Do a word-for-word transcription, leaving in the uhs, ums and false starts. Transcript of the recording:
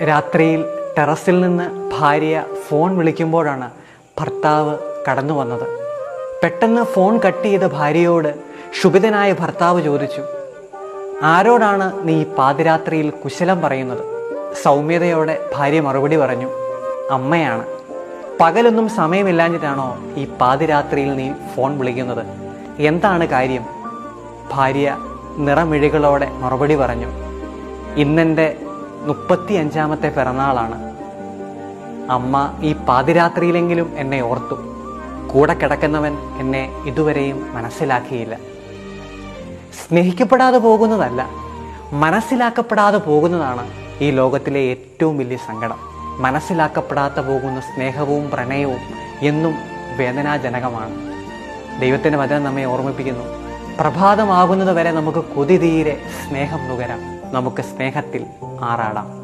രാത്രിയിൽ ടെറസിൽ നിന്ന് ഭാര്യ ഫോൺ വിളിക്കുമ്പോഴാണ് ഭർത്താവ് കടന്നു വന്നത്. പെട്ടെന്ന് ഫോൺ കട്ട് ചെയ്ത ഭാര്യയോട് ക്ഷുഭിതനായ ഭർത്താവ് ചോദിച്ചു, ആരോടാണ് നീ പാതിരാത്രിയിൽ കുശലം പറയുന്നത്? സൗമ്യതയോടെ ഭാര്യ മറുപടി പറഞ്ഞു, അമ്മയാണ്. പകലൊന്നും സമയമില്ലാഞ്ഞിട്ടാണോ ഈ പാതിരാത്രിയിൽ നീ ഫോൺ വിളിക്കുന്നത്? എന്താണ് കാര്യം? ഭാര്യ നിറമിഴികളോടെ മറുപടി പറഞ്ഞു, ഇന്നെൻ്റെ മുപ്പത്തി അഞ്ചാമത്തെ പിറന്നാളാണ്. അമ്മ ഈ പാതിരാത്രിയിലെങ്കിലും എന്നെ ഓർത്തു. കൂടെ കിടക്കുന്നവൻ എന്നെ ഇതുവരെയും മനസ്സിലാക്കിയില്ല. സ്നേഹിക്കപ്പെടാതെ പോകുന്നതല്ല, മനസ്സിലാക്കപ്പെടാതെ പോകുന്നതാണ് ഈ ലോകത്തിലെ ഏറ്റവും വലിയ സങ്കടം. മനസ്സിലാക്കപ്പെടാതെ പോകുന്ന സ്നേഹവും പ്രണയവും എന്നും വേദനാജനകമാണ്. ദൈവത്തിൻ്റെ വചനം നമ്മെ ഓർമ്മിപ്പിക്കുന്നു, പ്രഭാതമാകുന്നത് വരെ നമുക്ക് കൊതി തീരെ സ്നേഹം നുകരാം, നമുക്ക് സ്നേഹത്തിൽ ആറാടാം.